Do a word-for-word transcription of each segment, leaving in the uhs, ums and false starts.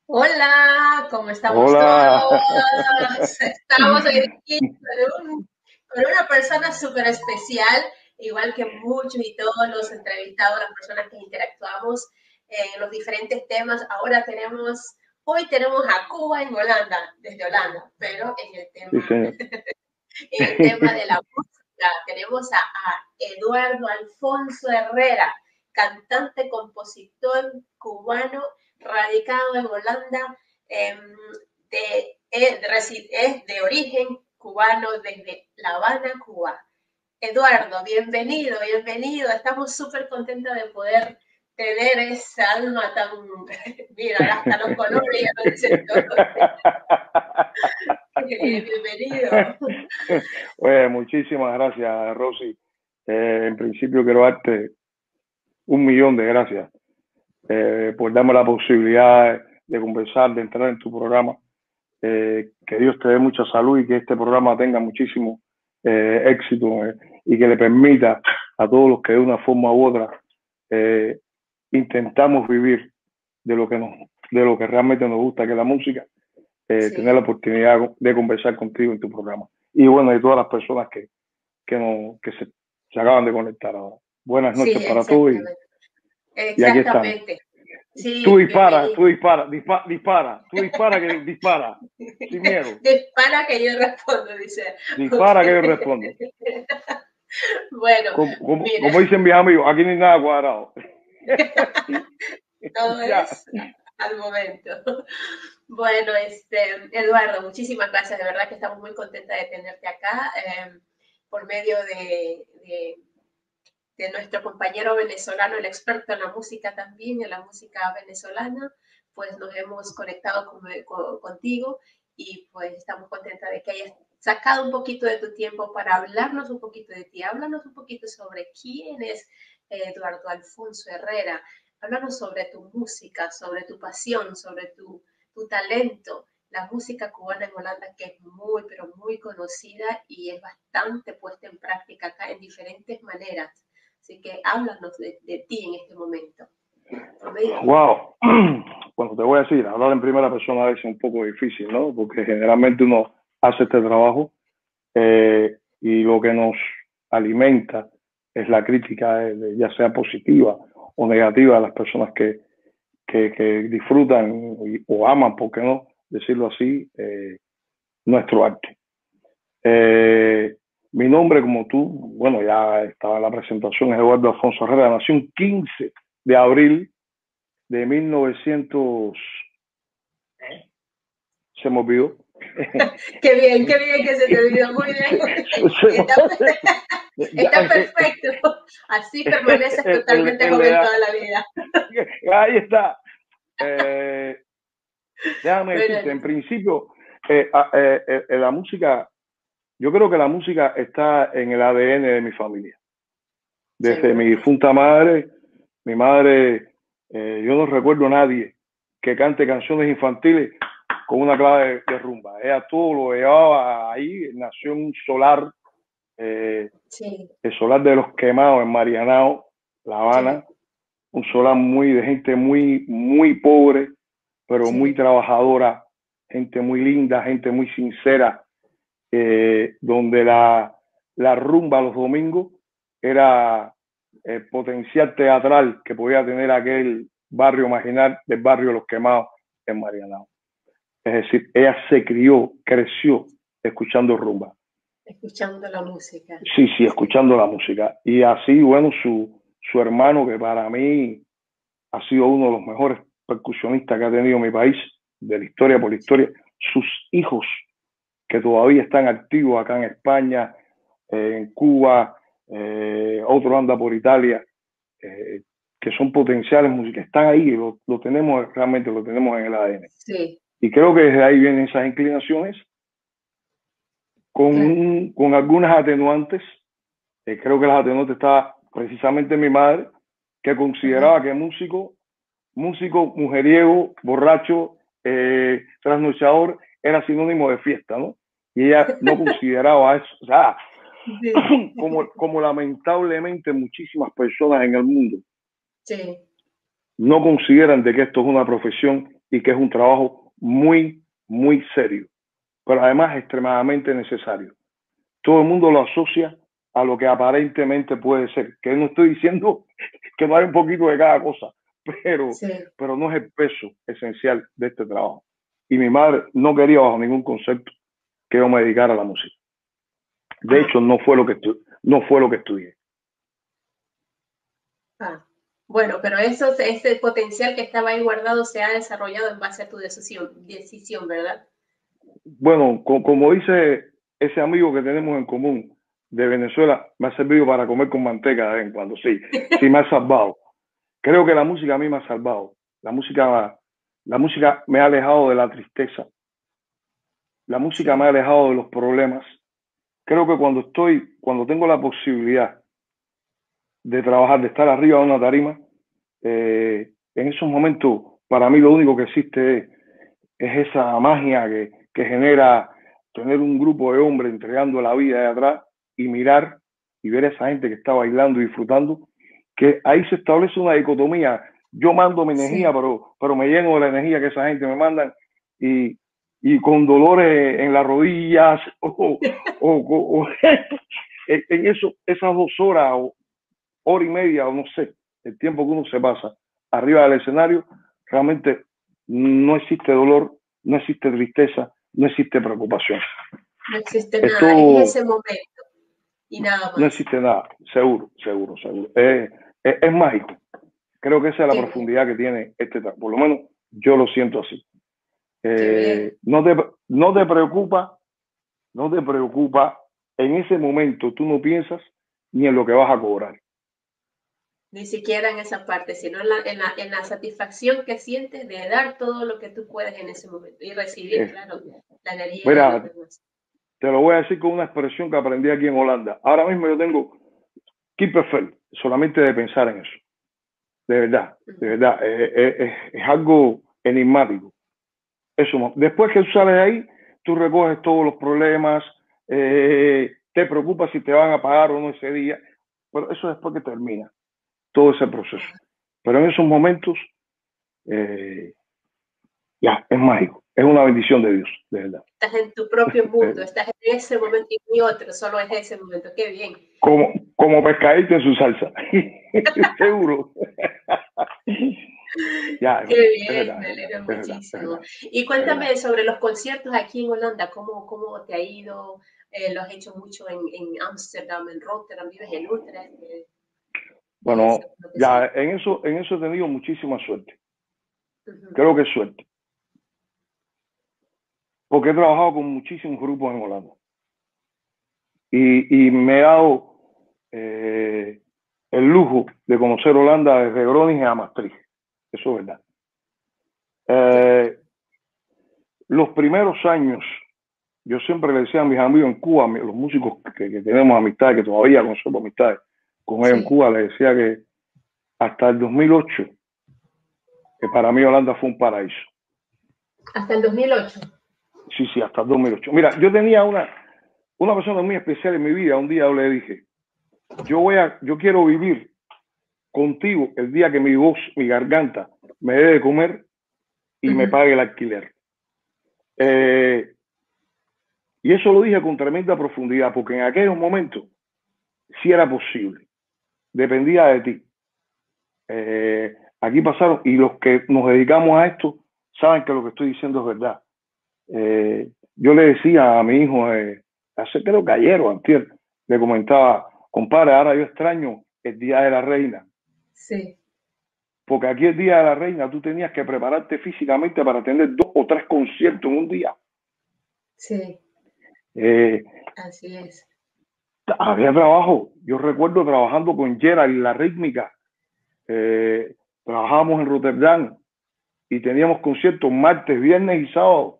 Hola, ¿cómo estamos Hola. todos? Estamos aquí con, un- con una persona súper especial, igual que muchos y todos los entrevistados, las personas que interactuamos en los diferentes temas. Ahora tenemos, hoy tenemos a Cuba en Holanda, desde Holanda, pero en el Sí, tema, señor. en el tema de la música tenemos a, a Eduardo Alfonso Herrera, cantante, compositor cubano, radicado en Holanda, eh, de, es, es de origen cubano desde La Habana, Cuba. Eduardo, bienvenido, bienvenido. Estamos súper contentos de poder tener esa alma tan, mira, hasta los colores ya lo dicen todo. Bienvenido. Oye, muchísimas gracias, Rosy. Eh, en principio quiero darte un millón de gracias eh, por darme la posibilidad de conversar, de entrar en tu programa. Eh, que Dios te dé mucha salud y que este programa tenga muchísimo eh, éxito eh, y que le permita a todos los que de una forma u otra eh, intentamos vivir de lo que nos, de lo que realmente nos gusta, que es la música, eh, tener la Sí, oportunidad de conversar contigo en tu programa. Y bueno, y todas las personas que, que, no, que se, se acaban de conectar ahora. Buenas noches sí, para todos y, exactamente. y aquí estamos. Exactamente. Tú Sí, dispara, bienvenido. tú dispara, dispara, dispara, tú dispara que dispara, sin miedo. Dispara que yo respondo, dice. Ok. Dispara que yo respondo. Bueno, Como, como, mira, como dicen mis amigos, aquí no hay nada cuadrado. todo Ya. es al momento. Bueno, este, Eduardo, muchísimas gracias. De verdad que estamos muy contentas de tenerte acá eh, por medio de, de, de nuestro compañero venezolano, el experto en la música también, en la música venezolana, pues nos hemos conectado con, con, contigo y pues estamos contentas de que hayas sacado un poquito de tu tiempo para hablarnos un poquito de ti. Háblanos un poquito sobre quién es eh, Eduardo Alfonso Herrera. Háblanos sobre tu música, sobre tu pasión, sobre tu, tu talento. La música cubana en Holanda, que es muy, pero muy conocida y es bastante puesta en práctica acá en diferentes maneras. Así que háblanos de, de ti en este momento. Wow. Bueno, te voy a decir, hablar en primera persona es un poco difícil, ¿no? Porque generalmente uno hace este trabajo eh, y lo que nos alimenta es la crítica, de, de, ya sea positiva o negativa, de las personas que, que, que disfrutan y, o aman, ¿por qué no decirlo así?, eh, nuestro arte. Eh, mi nombre, como tú, bueno, ya estaba en la presentación, es Eduardo Alfonso Herrera, nació un quince de abril de mil novecientos, se me olvidó. Qué bien, qué bien que se te olvidó. Muy bien, muy bien. Está, está perfecto. Así permaneces el, el, totalmente el, joven toda la vida. ahí está. Eh, déjame decirte, Bueno, en principio, eh, eh, eh, la música, yo creo que la música está en el A D N de mi familia. Desde mi seguro que sí. difunta madre, mi madre, eh, yo no recuerdo a nadie que cante canciones infantiles con una clave de, de rumba. Ella todo lo llevaba ahí, nació en un solar, eh, Sí, el solar de los Quemados en Marianao, La sí, Habana, un solar muy de gente muy, muy pobre, pero muy sí, trabajadora, gente muy linda, gente muy sincera, eh, donde la, la rumba los domingos era el potencial teatral que podía tener aquel barrio marginal del barrio Los Quemados en Marianao. Es decir, ella se crió, creció escuchando rumba. escuchando la música. Sí, sí, Sí, escuchando la música. Y así, bueno, su, su hermano, que para mí ha sido uno de los mejores percusionistas que ha tenido mi país, de la historia por la historia, sus hijos, que todavía están activos acá en España, eh, en Cuba, eh, otro anda por Italia, eh, que son potenciales músicos, están ahí, lo, lo tenemos realmente, lo tenemos en el A D N. sí, Y creo que desde ahí vienen esas inclinaciones claro. con, con algunas atenuantes. Eh, creo que las atenuantes está precisamente mi madre, que Ajá. consideraba que músico, músico, mujeriego, borracho, eh, trasnochador, era sinónimo de fiesta, ¿no? Y ella no consideraba eso. O sea, Sí, como, como lamentablemente muchísimas personas en el mundo sí, no consideran de que esto es una profesión y que es un trabajo muy, muy serio, pero además extremadamente necesario. Todo el mundo lo asocia a lo que aparentemente puede ser, que no estoy diciendo que no hay un poquito de cada cosa, pero, Sí. pero no es el peso esencial de este trabajo. Y mi madre no quería bajo ningún concepto que yo me dedicara a la música. De ah. hecho, no fue lo que no fue lo que estudié. Ah. Bueno, pero eso, ese potencial que estaba ahí guardado se ha desarrollado en base a tu decisión, decisión, ¿verdad? Bueno, co como dice ese amigo que tenemos en común de Venezuela, me ha servido para comer con manteca de vez en cuando, sí, sí me ha salvado. Creo que la música a mí me ha salvado. La música, la música me ha alejado de la tristeza. La música sí. me ha alejado de los problemas. Creo que cuando estoy, cuando tengo la posibilidad de trabajar, de estar arriba de una tarima, eh, en esos momentos, para mí lo único que existe es, es esa magia que, que genera tener un grupo de hombres entregando la vida de atrás y mirar y ver a esa gente que está bailando y disfrutando, que ahí se establece una dicotomía. Yo mando mi energía, sí. pero, pero me lleno de la energía que esa gente me manda y, y con dolores en las rodillas o, o, o, o en eso, esas dos horas o hora y media o no sé, el tiempo que uno se pasa arriba del escenario, realmente no existe dolor, no existe tristeza, no existe preocupación. No existe nada, todo, es ese momento y nada más. No existe nada, seguro, seguro, seguro. Es, es, es mágico. Creo que esa es la Qué profundidad bien. que tiene este trabajo. Por lo menos yo lo siento así. Eh, no, te, no te preocupa, no te preocupa, en ese momento tú no piensas ni en lo que vas a cobrar. Ni siquiera en esa parte, sino en la, en, la, en la satisfacción que sientes de dar todo lo que tú puedes en ese momento y recibir, eh, claro, la energía mira, de los demás. Te lo voy a decir con una expresión que aprendí aquí en Holanda. Ahora mismo yo tengo kippenvel, solamente de pensar en eso. De verdad, de verdad, es, es, es algo enigmático. Eso, después que tú sales de ahí, tú recoges todos los problemas, eh, te preocupas si te van a pagar o no ese día, pero eso después que termina todo ese proceso. Pero en esos momentos, eh, ya, es mágico, es una bendición de Dios, de verdad. Estás en tu propio mundo, estás en ese momento y ni otro, solo es ese momento, qué bien. Como, como pescadito en su salsa, seguro. Ya, qué bien, verdad, me alegra muchísimo. Y cuéntame sobre los conciertos aquí en Holanda, ¿cómo, cómo te ha ido? Eh, ¿Lo has hecho mucho en Ámsterdam, en, en Rotterdam, vives en Utrecht? Eh, bueno, ya en eso, en eso he tenido muchísima suerte. Uh-huh. Creo que es suerte. Porque he trabajado con muchísimos grupos en Holanda. Y, y me he dado eh, el lujo de conocer Holanda desde Groningen a Maastricht. Eso es verdad. Eh, los primeros años, yo siempre le decía a mis amigos en Cuba, los músicos que, que tenemos amistades, que todavía conservo amistades con ellos sí. en Cuba, les decía que hasta el dos mil ocho, que para mí Holanda fue un paraíso. ¿Hasta el dos mil ocho? Sí, sí, hasta el dos mil ocho. Mira, yo tenía una, una persona muy especial en mi vida. Un día yo le dije, yo voy a, yo quiero vivir contigo el día que mi voz, mi garganta, me dé de comer y uh-huh. me pague el alquiler. Eh, y eso lo dije con tremenda profundidad, porque en aquellos momentos sí era posible. Dependía de ti. Eh, aquí pasaron, y los que nos dedicamos a esto saben que lo que estoy diciendo es verdad. Eh, yo le decía a mi hijo, eh, hace creo que ayer o antier, le comentaba, compadre, ahora yo extraño el Día de la Reina. Sí. Porque aquí el Día de la Reina tú tenías que prepararte físicamente para tener dos o tres conciertos en un día. Sí. Eh, Así es. Había trabajo. Yo recuerdo trabajando con Gerald y la rítmica. Eh, trabajábamos en Rotterdam y teníamos conciertos martes, viernes y sábado.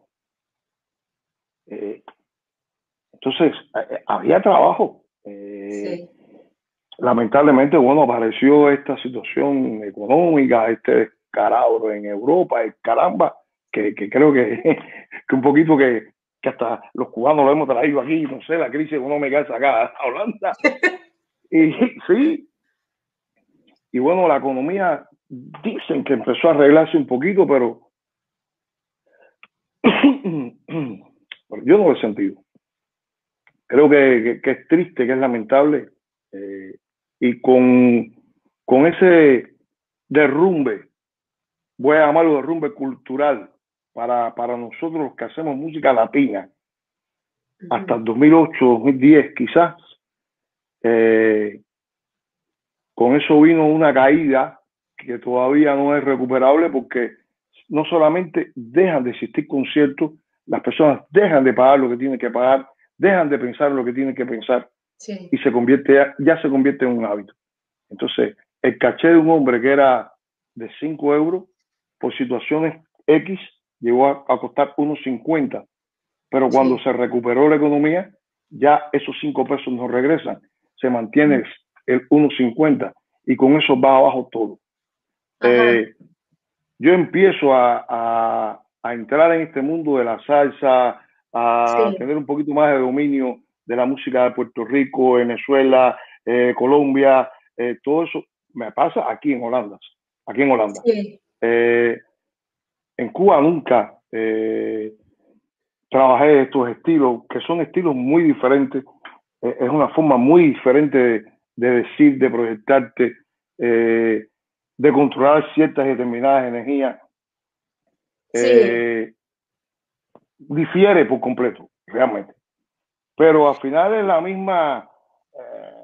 Eh, entonces, eh, había trabajo. Eh, sí. Lamentablemente, bueno, apareció esta situación económica, este descarado en Europa, el caramba, que, que creo que, que un poquito que, que hasta los cubanos lo hemos traído aquí, no sé, la crisis económica es acá a Holanda. Y sí, y bueno, la economía dicen que empezó a arreglarse un poquito, pero, Bueno, yo no lo he sentido. Creo que, que, que es triste, que es lamentable, eh, y con, con ese derrumbe, voy a llamarlo derrumbe cultural, para, para nosotros los que hacemos música latina, uh-huh. hasta el dos mil ocho, dos mil diez quizás, eh, con eso vino una caída que todavía no es recuperable, porque no solamente dejan de existir conciertos, las personas dejan de pagar lo que tienen que pagar, dejan de pensar lo que tienen que pensar, sí. y se convierte ya, ya se convierte en un hábito. Entonces, el caché de un hombre que era de cinco euros, por situaciones X, llegó a, a costar uno cincuenta, pero cuando sí. se recuperó la economía, ya esos cinco pesos no regresan, se mantiene el uno cincuenta, y con eso va abajo todo. Eh, yo empiezo a, a, a entrar en este mundo de la salsa, a sí. tener un poquito más de dominio de la música de Puerto Rico, Venezuela, eh, Colombia, eh, todo eso me pasa aquí en Holanda, aquí en Holanda. Sí. Eh, en Cuba nunca eh, trabajé estos estilos, que son estilos muy diferentes, eh, es una forma muy diferente de, de decir, de proyectarte, eh, de controlar ciertas y determinadas energías. Eh, sí. Difiere por completo, realmente. Pero al final es la misma, eh,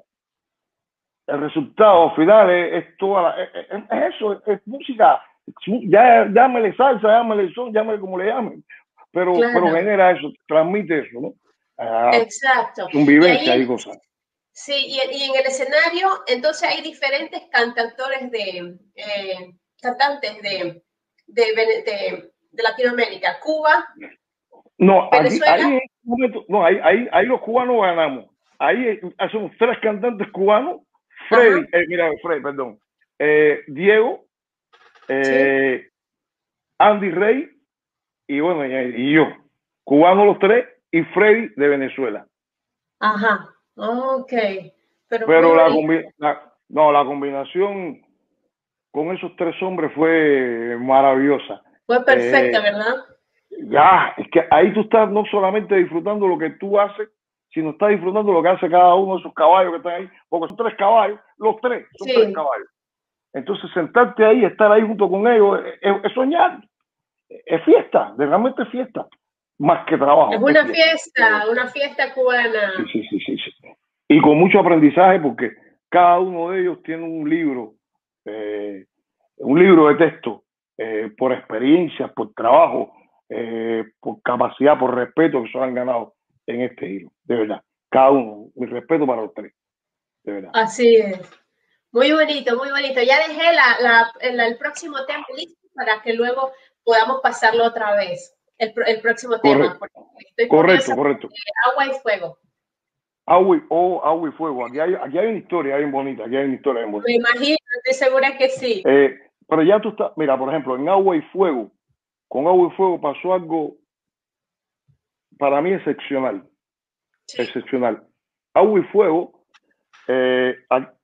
el resultado final es, es toda la, es, es, es eso, es, es música, ya, llámele salsa, llámele son, llámele como le llamen, pero, claro. pero genera eso, transmite eso, ¿no? Uh, Exacto. Son vivencias y, ahí, y cosas. Sí, y, y en el escenario, entonces hay diferentes cantautores de, eh, cantantes de, de, de, de Latinoamérica, Cuba, no, Venezuela. Ahí, ahí, no, ahí, ahí, ahí los cubanos ganamos. Ahí hacemos tres cantantes cubanos, Freddy, eh, mira, Freddy, perdón, eh, Diego, eh, sí. Andy Rey, y bueno, y, y yo, cubanos los tres, y Freddy de Venezuela. Ajá, ok. Pero, Pero la, combi la, no, la combinación con esos tres hombres fue maravillosa. Fue perfecta, eh, ¿verdad? Ya, es que ahí tú estás no solamente disfrutando lo que tú haces, sino estás disfrutando lo que hace cada uno de esos caballos que están ahí, porque son tres caballos, los tres son sí. tres caballos. Entonces sentarte ahí, estar ahí junto con ellos, es, es soñar, es fiesta, realmente es fiesta, más que trabajo. Es una es fiesta, fiesta, una fiesta cubana. Sí, sí, sí, sí, sí. Y con mucho aprendizaje, porque cada uno de ellos tiene un libro, eh, un libro de texto, eh, por experiencias, por trabajo, eh, por capacidad, por respeto que se han ganado en este giro, de verdad. Cada uno, mi respeto para los tres, de verdad. Así es. Muy bonito, muy bonito. Ya dejé la, la, la, el próximo tema listo para que luego podamos pasarlo otra vez. El, el próximo correcto. tema. Estoy correcto, correcto. Agua y fuego. Agua y, oh, agua y fuego. Aquí hay, aquí hay una historia bien bonita. Aquí hay una historia bien bonita. Me imagino, estoy segura que sí. Eh, pero ya tú estás, mira, por ejemplo, en Agua y Fuego, con Agua y Fuego pasó algo para mí excepcional. Sí. Excepcional. Agua y Fuego, eh,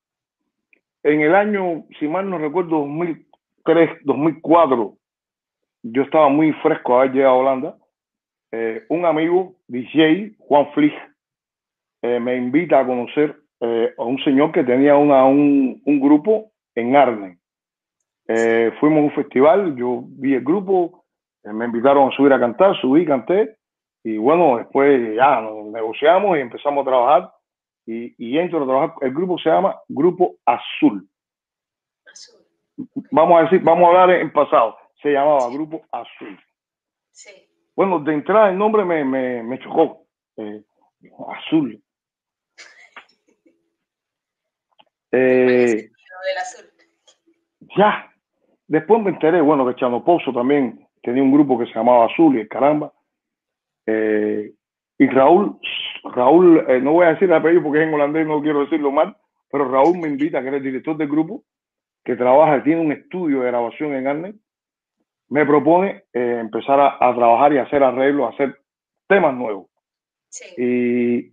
en el año, si mal no recuerdo, dos mil tres, dos mil cuatro, yo estaba muy fresco a haber llegado a Holanda. Eh, un amigo, D J, Juan Flich, eh, me invita a conocer eh, a un señor que tenía una, un, un grupo en Arnhem. Eh, fuimos a un festival, yo vi el grupo, eh, me invitaron a subir a cantar, subí, canté, y bueno, después ya nos negociamos y empezamos a trabajar, y, y entro a trabajar. El grupo se llama Grupo Azul. Azul. Vamos a decir, vamos a hablar en pasado, se llamaba sí. Grupo Azul. Sí. Bueno, de entrada el nombre me, me, me chocó, eh, Azul. Eh, del azul. Ya. Después me enteré, bueno, que Chano Pozo también tenía un grupo que se llamaba Azul y el caramba. Eh, y Raúl, Raúl, eh, no voy a decir el apellido porque es en holandés, no quiero decirlo mal, pero Raúl me invita, que es el director del grupo, que trabaja, tiene un estudio de grabación en Arnhem. Me propone eh, empezar a, a trabajar y hacer arreglos, a hacer temas nuevos. Sí. Y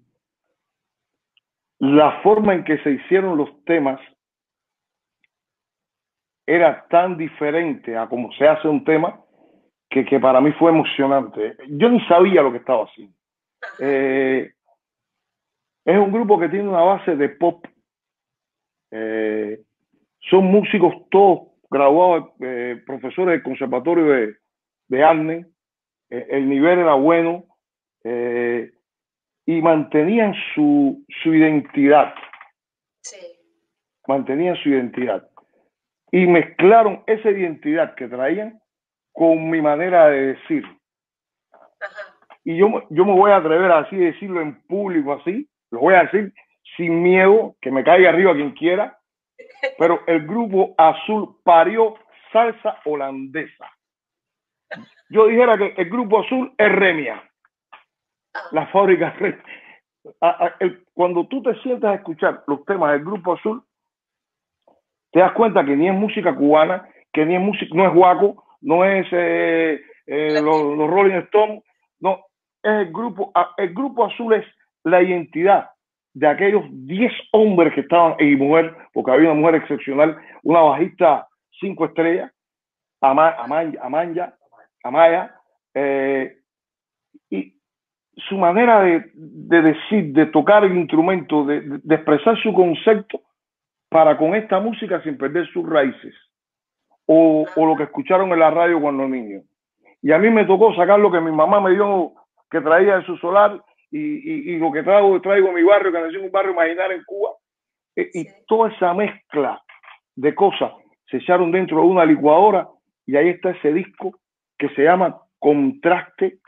la forma en que se hicieron los temas era tan diferente a cómo se hace un tema, que, que para mí fue emocionante. Yo ni sabía lo que estaba haciendo. Eh, es un grupo que tiene una base de pop. Eh, son músicos todos graduados, eh, profesores del conservatorio de, de Arnhem. Eh, el nivel era bueno eh, y mantenían su, su identidad. Sí. Mantenían su identidad. Y mezclaron esa identidad que traían con mi manera de decir. Ajá. Y yo, yo me voy a atrever a así decirlo en público así, lo voy a decir sin miedo, que me caiga arriba quien quiera, pero el Grupo Azul parió salsa holandesa. Yo dijera que el Grupo Azul es Remia, la fábrica Remia. Cuando tú te sientas a escuchar los temas del Grupo Azul, te das cuenta que ni es música cubana, que ni es música, no es guaco, no es eh, eh, los, los Rolling Stones, no, es el grupo, el Grupo Azul es la identidad de aquellos diez hombres que estaban, y mujer, porque había una mujer excepcional, una bajista cinco estrellas, Ama, Amaya, Amaya, Amaya eh, y su manera de, de decir, de tocar el instrumento, de, de expresar su concepto para con esta música sin perder sus raíces o, o lo que escucharon en la radio cuando niños. Y a mí me tocó sacar lo que mi mamá me dio, que traía de su solar, y, y, y lo que traigo, traigo en mi barrio, que nació en un barrio imaginario en Cuba, e, y toda esa mezcla de cosas se echaron dentro de una licuadora, y ahí está ese disco que se llama Contraste,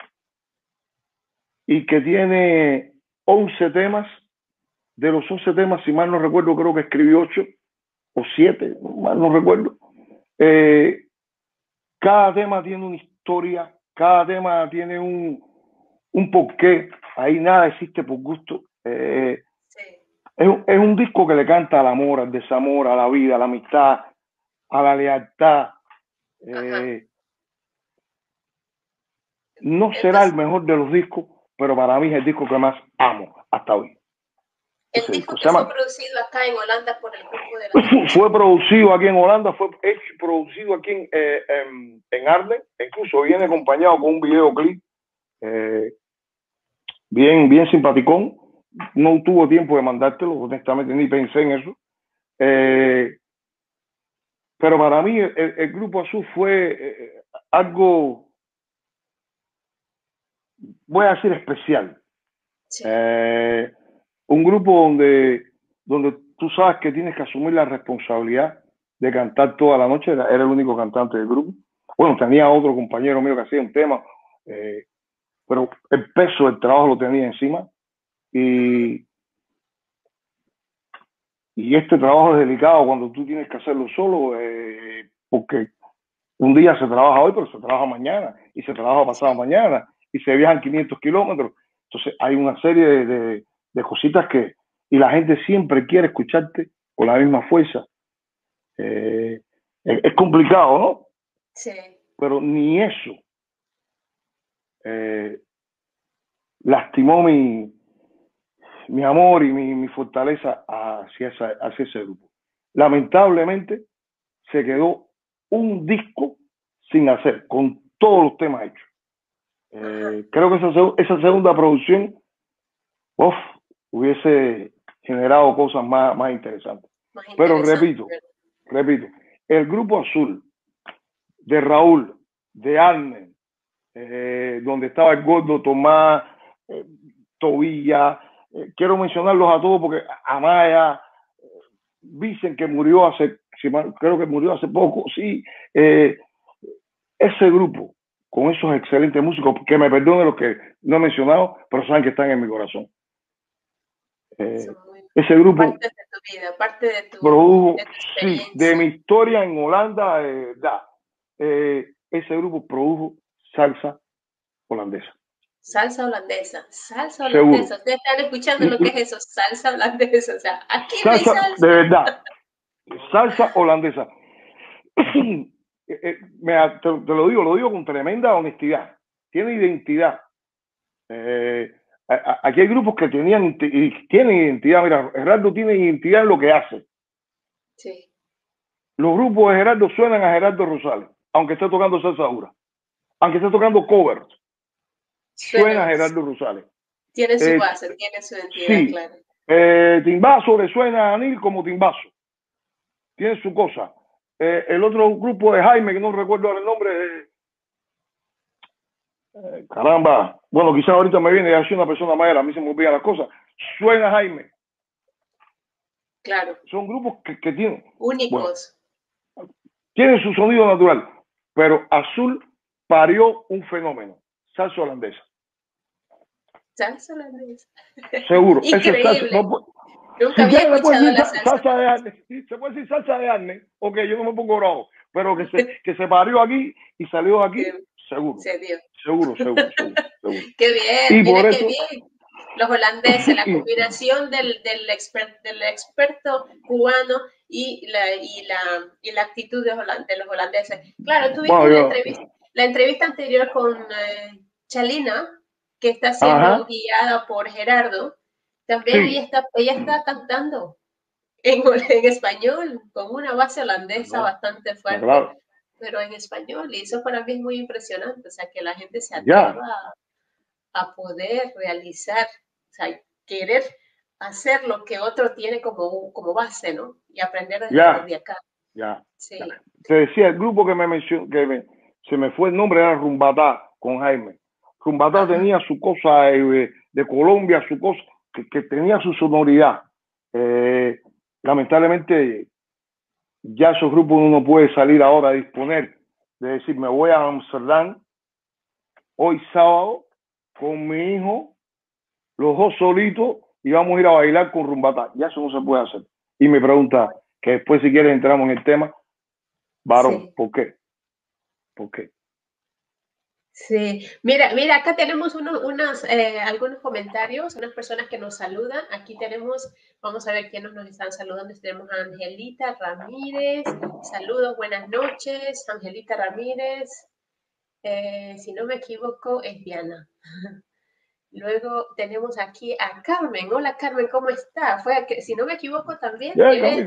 y que tiene once temas. De los once temas, si mal no recuerdo, creo que escribí ocho o siete, mal no recuerdo. Eh, cada tema tiene una historia, cada tema tiene un, un porqué. Ahí nada existe por gusto. Eh, sí. es, es un disco que le canta al amor, al desamor, a la vida, a la amistad, a la lealtad. Eh, no Entonces, será el mejor de los discos, pero para mí es el disco que más amo hasta hoy. El Ese disco, disco que fue llama, producido acá en Holanda por el grupo de la... Fue, fue producido aquí en Holanda, fue hecho, producido aquí en, eh, en, en Arnhem, incluso viene acompañado con un videoclip eh, bien, bien simpaticón. No tuvo tiempo de mandártelo, honestamente ni pensé en eso. Eh, pero para mí el, el Grupo Azul fue eh, algo, voy a decir, especial. Sí. Eh, un grupo donde, donde tú sabes que tienes que asumir la responsabilidad de cantar toda la noche. Era, era el único cantante del grupo. Bueno, tenía otro compañero mío que hacía un tema, eh, pero el peso del trabajo lo tenía encima. Y, y este trabajo es delicado cuando tú tienes que hacerlo solo, eh, porque un día se trabaja hoy, pero se trabaja mañana, y se trabaja pasado mañana, y se viajan quinientos kilómetros. Entonces hay una serie de, de, de cositas que, y la gente siempre quiere escucharte con la misma fuerza. Eh, es, es complicado, ¿no? Sí. Pero ni eso eh, lastimó mi, mi amor y mi, mi fortaleza hacia, esa, hacia ese grupo. Lamentablemente se quedó un disco sin hacer, con todos los temas hechos. Eh, creo que esa, esa segunda producción uf, hubiese generado cosas más, más interesantes. Más Pero repito, repito, el Grupo Azul de Raúl, de Arnhem, eh, donde estaba el gordo Tomás, eh, Tobilla, eh, quiero mencionarlos a todos porque Amaya, eh, dicen que murió hace, creo que murió hace poco, sí, eh, ese grupo con esos excelentes músicos, que me perdonen los que no he mencionado, pero saben que están en mi corazón. Eh, ese grupo parte de tu vida, parte de tu, produjo, de, tu sí, de mi historia en Holanda, eh, da, eh, ese grupo produjo salsa holandesa. Salsa holandesa, salsa holandesa. Ustedes están escuchando lo que es eso, salsa holandesa. O sea, aquí salsa, no hay salsa. De verdad, salsa holandesa. te, te lo digo, lo digo con tremenda honestidad. Tiene identidad. Eh, aquí hay grupos que tenían y tienen identidad. Mira, Gerardo tiene identidad en lo que hace. Sí. Los grupos de Gerardo suenan a Gerardo Rosales, aunque esté tocando salsa dura. aunque esté tocando covers, suena, Suena, Gerardo Rosales. tiene su Eh, base, tiene su identidad, sí, claro. eh, Timbazo le suena a Anil como Timbazo. Tiene su cosa. Eh, el otro grupo de Jaime, que no recuerdo ahora el nombre, eh, caramba, bueno, quizás ahorita me viene y hace una persona mayor, a mí se me olvidan las cosas. Suena Jaime. Claro. Son grupos que, que tienen, únicos. Bueno, tienen su sonido natural, pero Azul parió un fenómeno, salsa holandesa. Salsa holandesa. Seguro. Increíble. Eso es salsa, no, Nunca si había quieren, escuchado decir la salsa. salsa de Arne, se puede decir salsa de Arne, ok, yo no me pongo bravo, pero que se, que se parió aquí y salió aquí, que seguro. Se dio. Seguro, seguro, seguro, seguro. Qué bien, Y mira por qué eso, bien. Los holandeses, la combinación del, del, expert, del experto cubano y la, y la, y la actitud de, holand, de los holandeses. Claro, tuvimos bueno, la, entrevista, la entrevista anterior con eh, Chalina, que está siendo ajá, guiada por Gerardo. También sí, ella, está, ella está cantando en, en español, con una base holandesa no, bastante fuerte, claro, pero en español. Y eso para mí es muy impresionante, o sea, que la gente se atreva yeah. a, a poder realizar, o sea, querer hacer lo que otro tiene como, como base, ¿no? Y aprender desde, yeah. desde acá. Ya. Yeah. Sí. Yeah. Te decía, el grupo que me mencionó, que me, se me fue el nombre, era Rumbatá, con Jaime. Rumbatá ajá, tenía su cosa de, de Colombia, su cosa, que, que tenía su sonoridad. Eh, lamentablemente, ya esos grupos uno no puede salir ahora a disponer de decir, me voy a Amsterdam hoy sábado con mi hijo, los dos solitos, y vamos a ir a bailar con Rumbatá. Ya eso no se puede hacer. Y me pregunta, que después si quieres entramos en el tema, varón, sí. ¿Por qué? ¿Por qué? Sí, mira, mira, acá tenemos unos, unos, eh, algunos comentarios, unas personas que nos saludan. Aquí tenemos, vamos a ver quiénes nos están saludando. Tenemos a Angelita Ramírez, saludos, buenas noches, Angelita Ramírez. Eh, si no me equivoco, es Diana. Luego tenemos aquí a Carmen. Hola Carmen, ¿cómo está? Fue a que, si no me equivoco también, yeah, eres,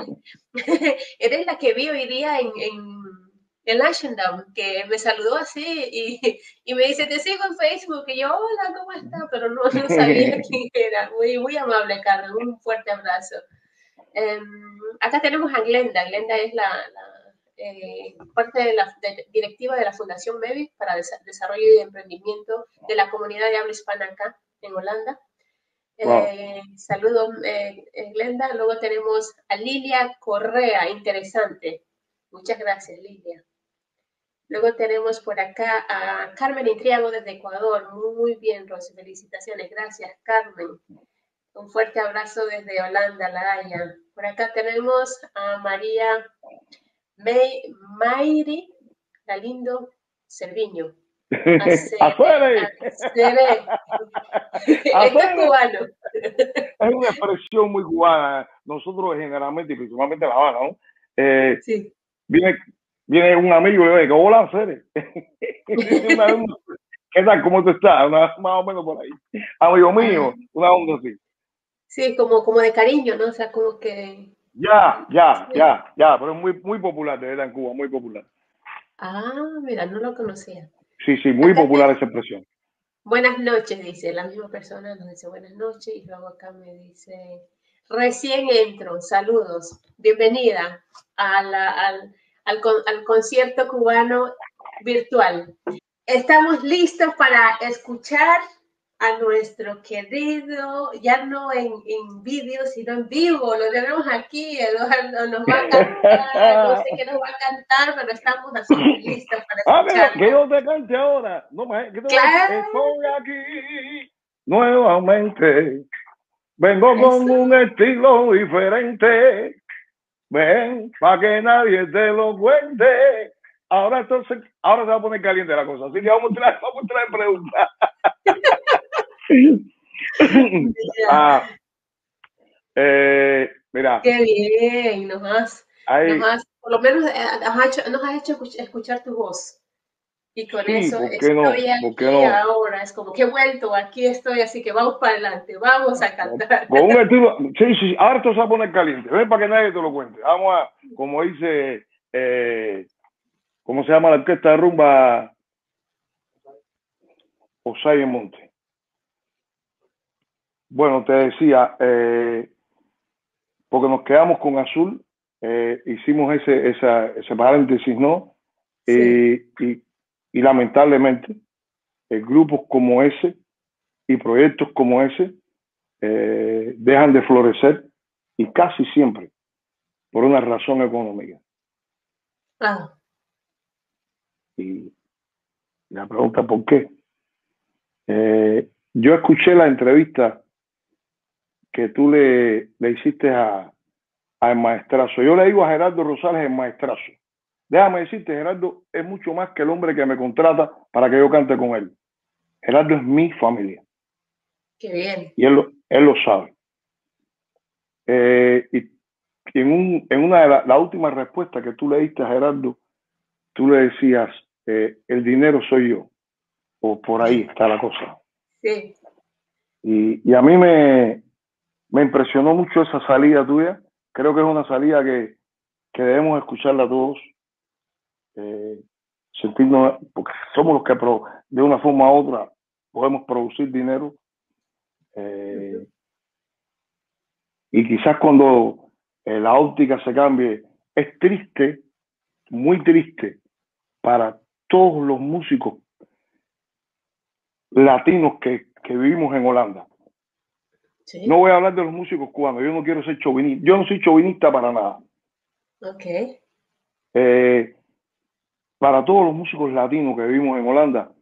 eres la que vi hoy día en, en el Ashendam, que me saludó así y, y me dice, te sigo en Facebook, y yo, hola, ¿cómo está? Pero no, no sabía quién era. Muy, muy amable, Carmen, un fuerte abrazo. Um, acá tenemos a Glenda. Glenda es la, la eh, parte de la de, directiva de la Fundación MEVI para Des Desarrollo y Emprendimiento de la comunidad de habla hispana acá en Holanda. Wow. Eh, saludos, eh, Glenda. Luego tenemos a Lilia Correa, interesante. Muchas gracias, Lilia. Luego tenemos por acá a Carmen Intriago desde Ecuador. Muy bien, Rosy, felicitaciones. Gracias, Carmen. Un fuerte abrazo desde Holanda, La Haya. Por acá tenemos a María May, Mayri Galindo Cerviño. ¡Afuere! Esto es cubano. Es una expresión muy cubana. Nosotros generalmente, y principalmente La Habana, ¿no? Eh, sí. Viene, viene un amigo y le dice, hola, Cere. ¿Qué tal? ¿Cómo tú estás? Una, más o menos por ahí. Amigo mío, ah. Una onda así. Sí, como, como de cariño, ¿no? O sea, como que... Ya, ya, ya, ya, pero es muy, muy popular, de verdad, en Cuba, muy popular. Ah, mira, no lo conocía. Sí, sí, muy acá popular te... esa expresión. Buenas noches, dice, la misma persona nos dice buenas noches, y luego acá me dice, recién entro, saludos, bienvenida a la, al, al, al concierto cubano virtual. Estamos listos para escuchar a nuestro querido, ya no en, en vídeo, sino en vivo, lo tenemos aquí, Eduardo nos va a cantar, no sé qué nos va a cantar, pero estamos así listos para escucharlo. Ah, que yo te cante ahora, no me, que te claro. Estoy aquí nuevamente, vengo con Eso. Un estilo diferente, ven, para que nadie te lo cuente. Ahora entonces, ahora se va a poner caliente la cosa, así que vamos a traer, vamos a traer preguntas. ah, eh, mira. Qué bien, nos has, Hay, nos has, por lo menos has hecho, nos has hecho escuchar tu voz. Y con sí, eso ¿por qué estoy no? aquí ¿Por qué no? ahora, es como que he vuelto, aquí estoy, así que vamos para adelante, vamos a cantar. Con un estilo, sí, sí, ahora esto se va a poner caliente, ven para que nadie te lo cuente. Vamos a, como dice, eh, ¿cómo se llama la orquesta de rumba? Osay Monte. Bueno, te decía, eh, porque nos quedamos con Azul, eh, hicimos ese, esa, ese paréntesis, ¿no? Sí. Eh, y, y lamentablemente, eh, grupos como ese y proyectos como ese eh, dejan de florecer y casi siempre por una razón económica. Ah, Y la pregunta, ¿por qué? Eh, yo escuché la entrevista que tú le, le hiciste a, a El Maestrazo. Yo le digo a Gerardo Rosales El Maestrazo. Déjame decirte, Gerardo es mucho más que el hombre que me contrata para que yo cante con él. Gerardo es mi familia qué bien. y él, lo- él lo sabe. Eh, y, y en, un, en una de las la últimas respuestas que tú le diste a Gerardo, tú le decías, eh, el dinero soy yo, o por ahí está la cosa. Sí. Y, y a mí me, me impresionó mucho esa salida tuya. Creo que es una salida que, que debemos escucharla todos, eh, sentirnos, porque somos los que pro, de una forma u otra podemos producir dinero. Ujú. Eh, y quizás cuando eh, la óptica se cambie, es triste, muy triste para todos los músicos latinos que, que vivimos en Holanda. No Sí. voy a hablar de los músicos cubanos, yo no quiero ser chauvinista, yo no soy chauvinista para nada. Ok. Eh, para todos los músicos latinos que vivimos en Holanda,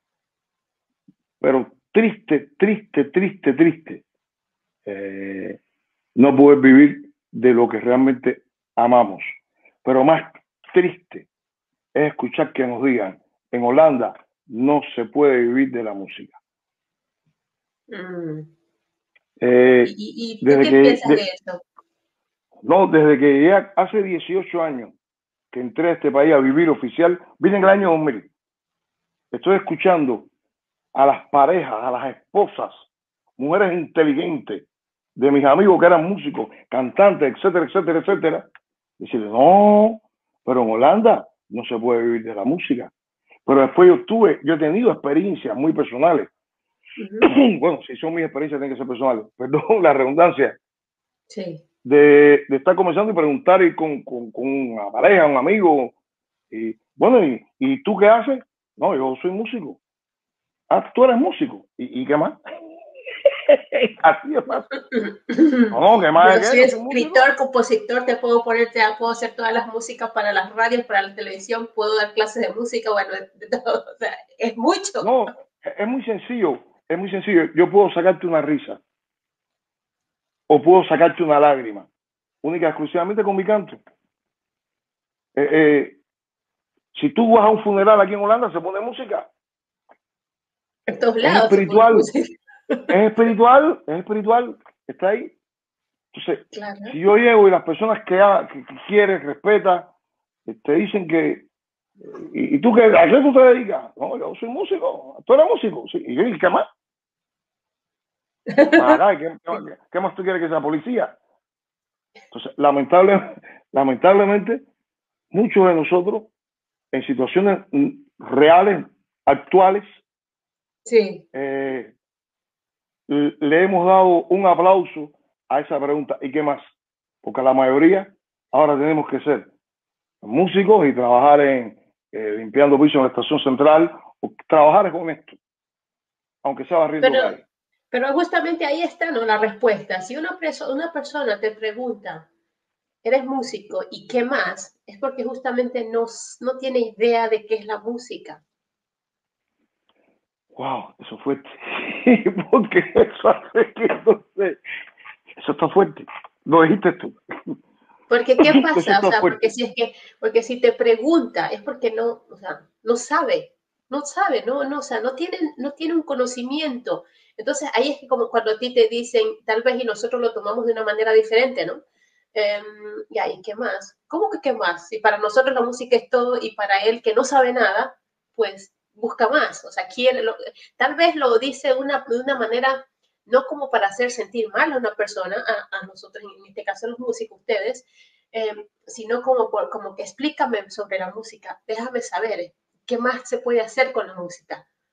pero triste, triste, triste, triste, eh, no poder vivir de lo que realmente amamos. Pero más triste es escuchar que nos digan, en Holanda no se puede vivir de la música. Mm. ¿Y, Eh, y, y tú desde qué que, piensas de de, eso? no, desde que llegué hace dieciocho años que entré a este país a vivir oficial, vine en el año dos mil. Estoy escuchando a las parejas, a las esposas, mujeres inteligentes de mis amigos que eran músicos, cantantes, etcétera, etcétera, etcétera, decirle, no, pero en Holanda no se puede vivir de la música. Pero después yo tuve, yo he tenido experiencias muy personales. Ujú. Bueno, si son mis experiencias, tienen que ser personales. Perdón la redundancia. Sí. De, de estar comenzando y preguntar y con, con, con una pareja, un amigo. Y bueno, ¿y, ¿y tú qué haces? No, yo soy músico. Ah, tú eres músico. ¿Y, y qué más? Así es fácil. No, ¿qué más Yo es que soy yo soy músico? escritor, compositor, te puedo ponerte, puedo hacer todas las músicas para las radios, para la televisión, puedo dar clases de música, bueno, de todo, o sea, es mucho. No, es muy sencillo, es muy sencillo. Yo puedo sacarte una risa o puedo sacarte una lágrima, única exclusivamente con mi canto. Eh, eh, si tú vas a un funeral aquí en Holanda, se pone música. En todos Es lados se pone espiritual, música. es espiritual, es espiritual, está ahí. Entonces, Claro. si yo llego y las personas que, que, que quieres, respetas, te dicen que, ¿y, y tú qué, a qué tú te dedicas? No, yo soy músico, tú eres músico, sí, y yo, ¿y qué más? Para acá, ¿qué, qué, qué más tú quieres que sea policía? Entonces, lamentable, lamentablemente, muchos de nosotros, en situaciones reales, actuales, Sí. eh, le hemos dado un aplauso a esa pregunta. ¿Y qué más? Porque la mayoría ahora tenemos que ser músicos y trabajar en eh, limpiando pisos en la estación central, o trabajar con esto, aunque sea barriendo Pero, calle. pero justamente ahí está, ¿no? La respuesta. Si una, preso, una persona te pregunta, eres músico y qué más, es porque justamente no, no tiene idea de qué es la música. Wow, eso es fuerte. Porque eso hace que no sé. Eso está fuerte. Lo dijiste tú. Porque, ¿qué Eso pasa? O está sea, porque fuerte. si es que, porque si te pregunta, es porque no, o sea, no sabe, no sabe, no, no, o sea, no tienen, no tiene un conocimiento. Entonces, ahí es que como cuando a ti te dicen, tal vez y nosotros lo tomamos de una manera diferente, ¿no? Eh, y ahí, ¿qué más? ¿Cómo que qué más? Si para nosotros la música es todo y para él que no sabe nada, pues busca más, o sea, quiere, lo, tal vez lo dice una, de una manera no como para hacer sentir mal a una persona, a, a nosotros, en este caso los músicos, ustedes, eh, sino como, por, como que explícame sobre la música, déjame saber qué más se puede hacer con la música.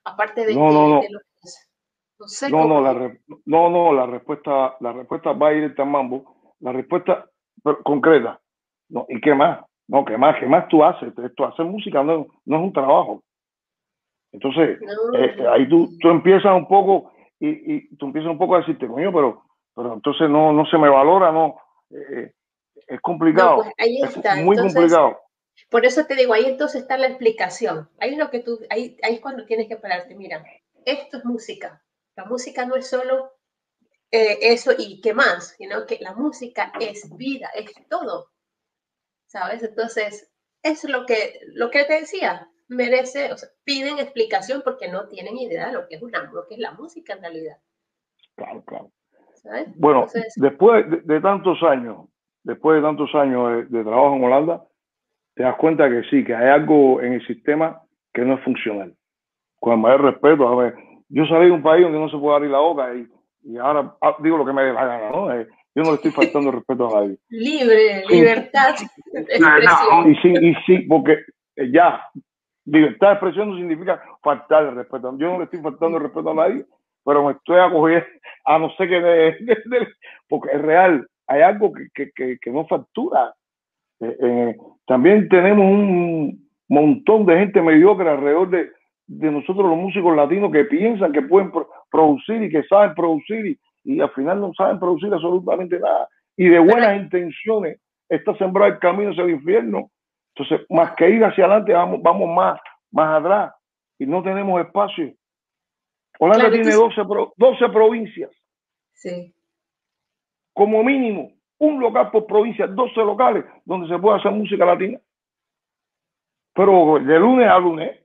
Aparte de No, que no, de no. los, no sé No, no, cómo. la re- no, no, la respuesta, la respuesta va directa al mambo. La respuesta pero, concreta. No, ¿y qué más? No, ¿qué más? ¿Qué más tú haces? Esto, hacer música no, no es un trabajo. Entonces, No, eh, ahí tú, tú empiezas un poco y, y tú empiezas un poco a decirte, coño, pero, pero entonces no, no se me valora, no. Eh, es no, pues complicado, ahí es está. muy Entonces, complicado. por eso te digo, ahí entonces está la explicación. Ahí es lo que tú, ahí, ahí es cuando tienes que pararte. Mira, esto es música. La música no es solo eh, eso y qué más, sino que la música es vida, es todo, ¿sabes? Entonces, es lo que, lo que te decía, merece, o sea, piden explicación porque no tienen idea de lo que es una, lo que es la música en realidad, Claro, claro. ¿sabes? Bueno, Entonces, después de, de tantos años, después de tantos años de, de trabajo en Holanda, te das cuenta que sí, que hay algo en el sistema que no es funcional. Con el mayor respeto, a ver, yo salí de un país donde no se puede abrir la boca y, y ahora ah, digo lo que me dé la gana, ¿no? Eh, yo no le estoy faltando el respeto a nadie. libre, Sin, libertad de no, no, expresión. y sí, y sí, porque eh, ya, libertad de expresión no significa faltar el respeto. Yo no le estoy faltando el respeto a nadie, pero me estoy acogiendo a no sé qué, de, de, de, porque es real, hay algo que, que, que, que no factura. Eh, eh, también tenemos un montón de gente mediocre alrededor de, de nosotros los músicos latinos que piensan que pueden pro producir y que saben producir y, y al final no saben producir absolutamente nada. Y de Pero buenas intenciones está sembrado el camino hacia el infierno. Entonces, más que ir hacia adelante, vamos, vamos más, más atrás y no tenemos espacio. Holanda claro, tú, tiene doce, doce provincias, sí. como mínimo, un local por provincia, doce locales donde se puede hacer música latina. Pero de lunes a lunes,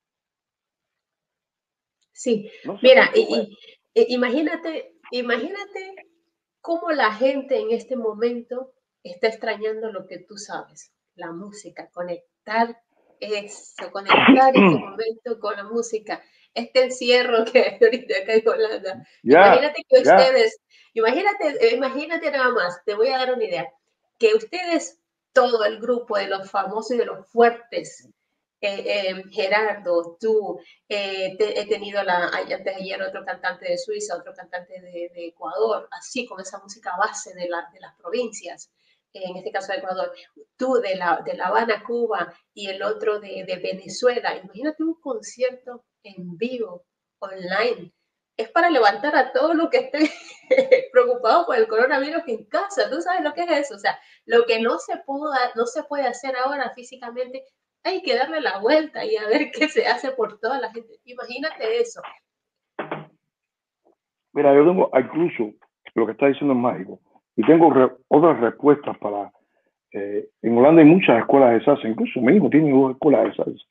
Sí, no se mira, consume. y, y, y imagínate, imagínate cómo la gente en este momento está extrañando lo que tú sabes, la música, conectar eso, conectar este momento con la música, este encierro que hay ahorita acá en Holanda. Ya, Imagínate que ya. ustedes, imagínate, imagínate nada más, te voy a dar una idea, que ustedes, todo el grupo de los famosos y de los fuertes, eh, eh, Gerardo, tú, eh, te, he tenido la, antes de ayer otro cantante de Suiza, otro cantante de, de Ecuador, así con esa música base de, la, de las provincias, en este caso de Ecuador, tú de La, de la Habana, Cuba, y el otro de, de Venezuela. Imagínate un concierto en vivo, online. Es para levantar a todos los que estén preocupados por el coronavirus en casa. ¿Tú sabes lo que es eso? O sea, lo que no se, pudo, no se puede hacer ahora físicamente, hay que darle la vuelta y a ver qué se hace por toda la gente. Imagínate eso. Mira, yo tengo incluso lo que está diciendo es mágico. Y tengo re otras respuestas para. Eh, en Holanda hay muchas escuelas de salsa, incluso mi hijo tiene dos escuelas de salsa.